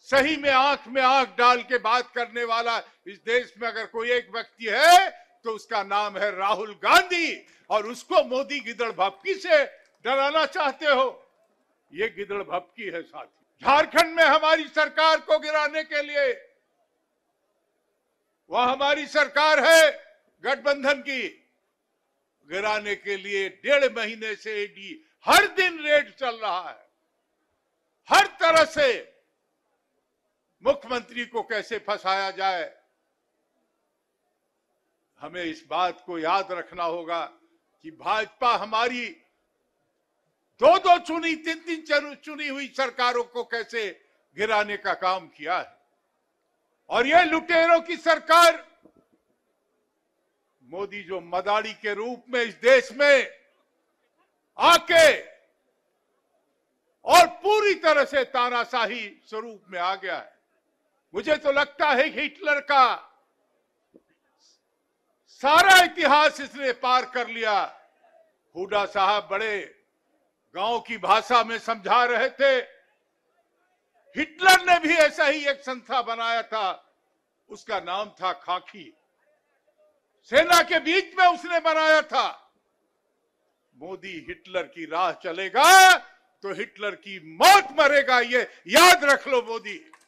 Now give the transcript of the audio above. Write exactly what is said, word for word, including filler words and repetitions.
सही में आंख में आंख डाल के बात करने वाला इस देश में अगर कोई एक व्यक्ति है तो उसका नाम है राहुल गांधी। और उसको मोदी गिदड़ भपकी से डराना चाहते हो, ये गिदड़ भपकी है साथी। झारखंड में हमारी सरकार को गिराने के लिए, वह हमारी सरकार है गठबंधन की, गिराने के लिए डेढ़ महीने से ईडी हर दिन रेड चल रहा है। हर तरह से मुख्यमंत्री को कैसे फंसाया जाए, हमें इस बात को याद रखना होगा कि भाजपा हमारी दो दो चुनी तीन तीन चुनी हुई सरकारों को कैसे गिराने का काम किया है। और ये लुटेरों की सरकार, मोदी जो मदारी के रूप में इस देश में आके और पूरी तरह से तानाशाही स्वरूप में आ गया है। मुझे तो लगता है हिटलर का सारा इतिहास इसने पार कर लिया। हुड्डा साहब बड़े गांव की भाषा में समझा रहे थे, हिटलर ने भी ऐसा ही एक संस्था बनाया था, उसका नाम था खाकी। सेना के बीच में उसने बनाया था। मोदी हिटलर की राह चलेगा तो हिटलर की मौत मरेगा, ये याद रख लो मोदी।